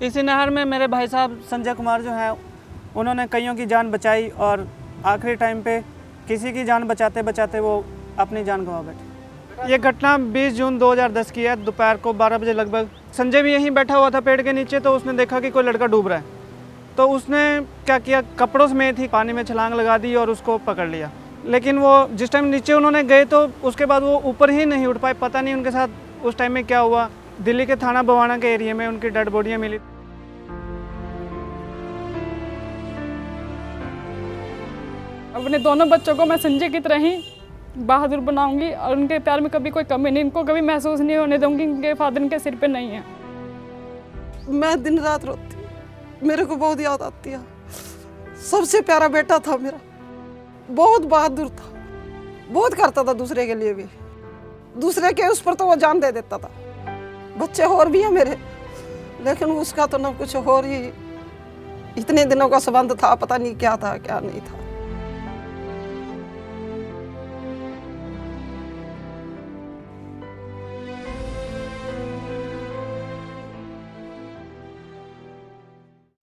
इसी नहर में मेरे भाई साहब संजय कुमार जो हैं उन्होंने कईयों की जान बचाई और आखिरी टाइम पे किसी की जान बचाते बचाते वो अपनी जान गंवा बैठे। ये घटना 20 जून 2010 की है। दोपहर को 12 बजे लगभग संजय भी यहीं बैठा हुआ था पेड़ के नीचे, तो उसने देखा कि कोई लड़का डूब रहा है, तो उसने क्या किया, कपड़ों समेत ही पानी में छलांग लगा दी और उसको पकड़ लिया। लेकिन वो जिस टाइम नीचे उन्होंने गए तो उसके बाद वो ऊपर ही नहीं उठ पाए। पता नहीं उनके साथ उस टाइम में क्या हुआ। दिल्ली के थाना बवाना के एरिया में उनकी डेड बॉडियाँ मिली। अपने दोनों बच्चों को मैं संजय की तरह ही बहादुर बनाऊंगी और उनके प्यार में कभी कोई कमी नहीं, इनको कभी महसूस नहीं होने दूंगी इनके फादर इनके सिर पे नहीं है। मैं दिन रात रोती, मेरे को बहुत याद आती है। सबसे प्यारा बेटा था मेरा, बहुत बहादुर था, बहुत करता था दूसरे के लिए भी, दूसरे के उस पर तो वो जान दे देता था। बच्चे और भी हैं मेरे, लेकिन उसका तो ना कुछ और ही, इतने दिनों का संबंध था, पता नहीं क्या था क्या नहीं था।